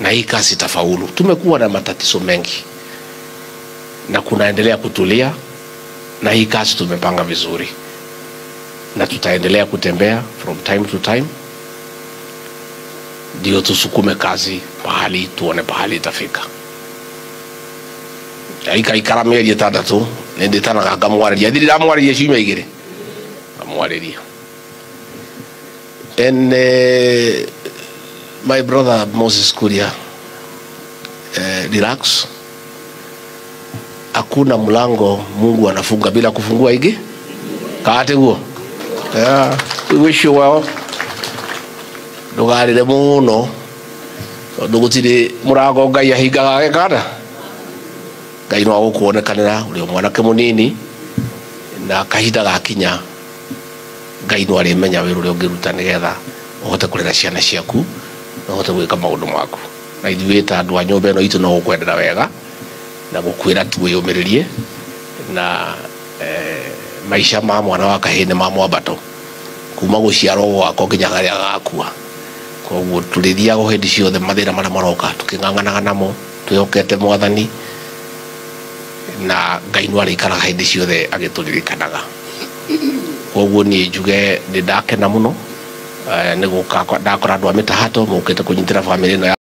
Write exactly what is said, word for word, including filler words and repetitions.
na hii kazi itafaulu. Tumekuwa na matatizo mengi na kunaendelea kutulia, na hii kazi tumepanga vizuri, na tutaendelea kutembea from time to time ndio tusukume kazi pahali tuone pahali itafika. Aika ikara meri tatu nende tana kagamwari ya dili amwari ya shime igire amwari dia. And uh, my brother Moses Kuria, uh, relax. Hakuna mlango Mungu anafunga bila kufungua igi. Kaate huo. Yeah, we wish you well. Dogari de muno. Dogutire murago gaya higa gakada. Ngai no agukuonekanira uri mwanake munini na kahida gakinya. Ngai no ari menya wiru uri ungiruta nigetha uhote kurera ciana ciaku na uhote gwika maundu maku. Na ithuĩ ta andu a nyumba ĩno itu no gukwendera wega na gukwira tuwiyumiririe na eh, maisha ma mwana wa kahene ma mwambato kuma guciarwo gwako nginya garia gakua. Koguo turithiago hindi ciothe mathira maria maroka tuking'ang'anaga namo twihokete Mwathani, na Ngai no arikaraga hindi ciothe agituririkanaga. Koguo ni njuge ni ndakena muno nĩ gũka ndakora andũ a mĩtahato mokĩte kũnyitĩra bamĩrĩ ĩno.